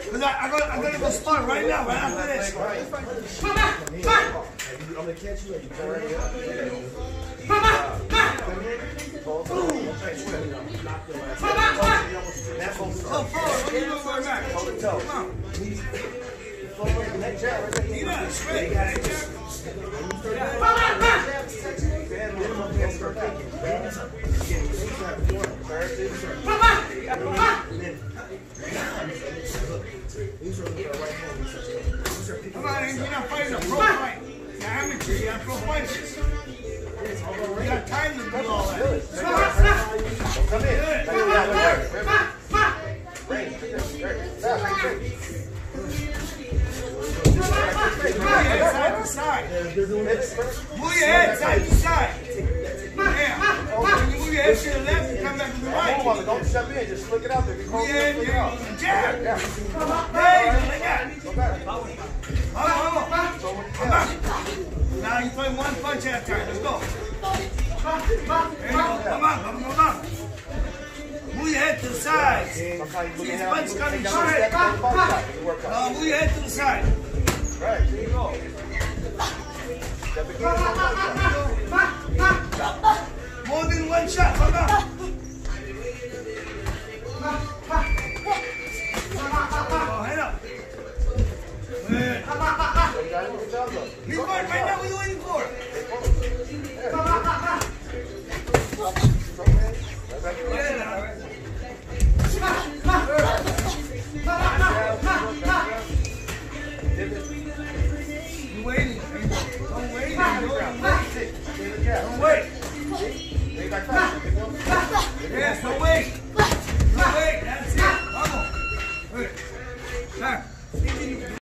Because I'm gonna go start right now, right after this. I'm gonna catch you and you turn it up. Oh, what are you doing going back? Hold the toe. Come on. Neck jab, right there. You got it straight. Come on, you're not fighting a pro fight. You're amateur, you're not pro fighters. You got time to do all that. Come in. Move your head side to side. Move your head side to side. Yeah. When you move your head to the left, you come back to the right. Don't step in, just flick it out there. Move your head, jab. Hey, like that. Come on. Now you play one punch at a time. Let's go. There you go. Come on. Move your head to the side. See his punch coming straight. Move your head to the side. Right, there you go. More than one shot. Come on. Oh, head up. Good. He's going right now. What are you waiting for? You waiting. Don't wait. Don't wait. Yes, don't wait. Don't wait. That's it. Vamos. Good. Time.